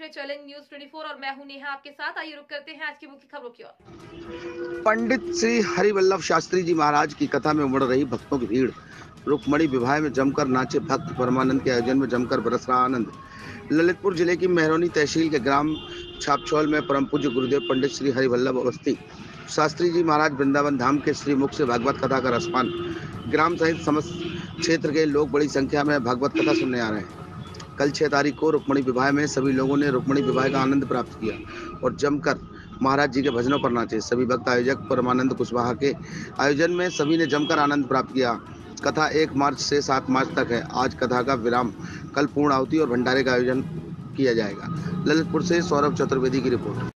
में challenge news 24 और मैं हूं नेहा आपके साथ। आइए रुक करते हैं आज की मुख्य खबरों की ओर। पंडित श्री हरिवल्लभ शास्त्री जी महाराज की कथा में उमड़ रही भक्तों की भीड़। रुक्मणी विवाह में जमकर नाचे भक्त, परमानंद के आयोजन में जमकर बरस रहा आनंद। ललितपुर जिले की मेहरौनी तहसील के ग्राम छापछौल में परम पूज्य गुरुदेव पंडित श्री हरिवल्लभ अवस्थी शास्त्री जी महाराज वृंदावन धाम के श्री मुख से भागवत कथा का रसपान। ग्राम सहित समस्त क्षेत्र के लोग बड़ी संख्या में भागवत कथा सुनने आ रहे हैं। कल 6 तारीख को रुक्मणी विवाह में सभी लोगों ने रुक्मणी विवाह का आनंद प्राप्त किया और जमकर महाराज जी के भजनों पर नाचे। सभी भक्त आयोजक परमानंद कुशवाहा के आयोजन में सभी ने जमकर आनंद प्राप्त किया। कथा 1 मार्च से 7 मार्च तक है। आज कथा का विराम, कल पूर्ण आहुति और भंडारे का आयोजन किया जाएगा। ललितपुर से सौरभ चतुर्वेदी की रिपोर्ट।